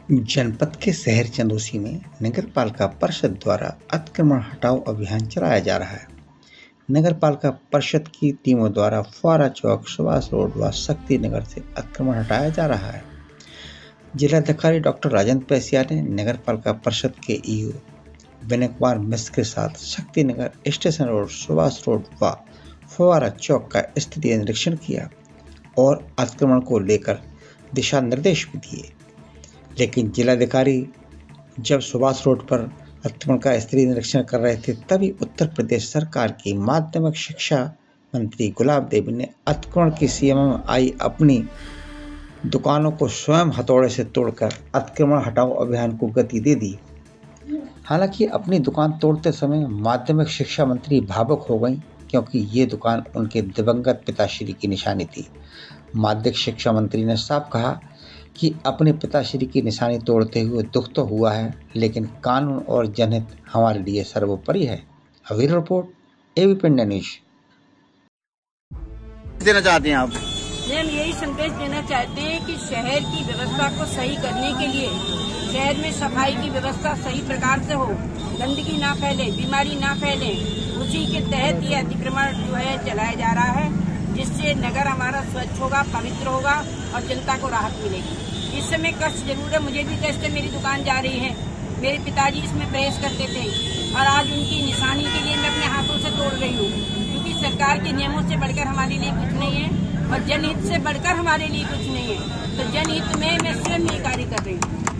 जनपद के शहर चंदौसी में नगरपालिका परिषद द्वारा अतिक्रमण हटाओ अभियान चलाया जा रहा है। नगरपालिका परिषद की टीमों द्वारा फुआरा चौक, सुभाष रोड व शक्ति नगर से अतिक्रमण हटाया जा रहा है। जिलाधिकारी डॉक्टर राजेंद्र पैसिया ने नगरपालिका परिषद के ईओ विनय कुमार मिश्र के साथ Shakti Nagar, station road, Subhash road व फुआरा चौक का स्थलीय निरीक्षण किया और अतिक्रमण को लेकर दिशा निर्देश भी दिए। लेकिन जिलाधिकारी जब सुभाष रोड पर अतिक्रमण का स्थलीय निरीक्षण कर रहे थे, तभी उत्तर प्रदेश सरकार की माध्यमिक शिक्षा मंत्री गुलाब देवी ने अतिक्रमण की सीमा में आई अपनी दुकानों को स्वयं हथौड़े से तोड़कर अतिक्रमण हटाओ अभियान को गति दे दी। हालांकि अपनी दुकान तोड़ते समय माध्यमिक शिक्षा मंत्री भावुक हो गई, क्योंकि ये दुकान उनके दिवंगत पिताश्री की निशानी थी। माध्यमिक शिक्षा मंत्री ने साफ कहा कि अपने पिताश्री की निशानी तोड़ते हुए दुख तो हुआ है, लेकिन कानून और जनहित हमारे लिए सर्वोपरि है। अभी रिपोर्ट एबीपी इंडिया न्यूज। देना चाहते हैं आप? हम यही संदेश देना चाहते हैं कि शहर की व्यवस्था को सही करने के लिए शहर में सफाई की व्यवस्था सही प्रकार से हो, गंदगी ना फैले, बीमारी ना फैले, उसी के तहत ये अतिक्रमण जो है चलाया जा रहा है, जिससे नगर हमारा स्वच्छ होगा, पवित्र होगा और जनता को राहत मिलेगी। इस समय कष्ट जरूर है, मुझे भी कष्ट है। मेरी दुकान जा रही है, मेरे पिताजी इसमें प्रवेश करते थे और आज उनकी निशानी के लिए मैं अपने हाथों से तोड़ रही हूँ, क्योंकि सरकार के नियमों से बढ़कर हमारे लिए कुछ नहीं है और जनहित से बढ़कर हमारे लिए कुछ नहीं है। तो जनहित में मैं स्वयं ये कार्य कर रही हूँ।